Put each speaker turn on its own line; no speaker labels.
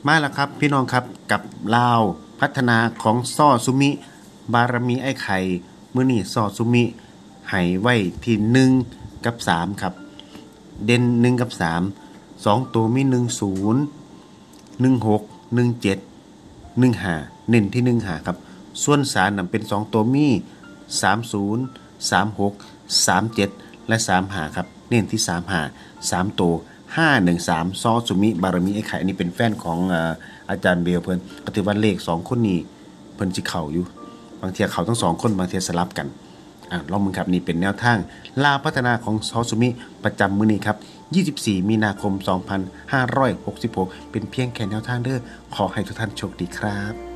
มาแล้วครับพี่น้องครับกับลาวพัฒนาของซ่อซุมิบารมีไอ้ไข่มื้อนี้ซ่อซุมิให้ไว้ที่1กับ3ครับเด่น1กับ3 2ตัวมี10 16 17 15เน้นที่1หาครับส่วนสารนำเป็น2ตัวมี30 36 37และ35ครับเน้นที่35 3ตัว513ซอสุมิบารมีไอ้ไข่อันนี้เป็นแฟนของอาจารย์เบลเพิ่นก็ถือว่าเลข2คนนี้เพิ่นสิเข้าอยู่บางเที่ยเข้าทั้ง2คนบางเที่ยสลับกันลองมึงครับนี่เป็นแนวทางลาวพัฒนาของซอสุมิประจำมื้อนี้ครับ24มีนาคม2566เป็นเพียงแค่แนวทางเด้อขอให้ทุกท่านโชคดีครับ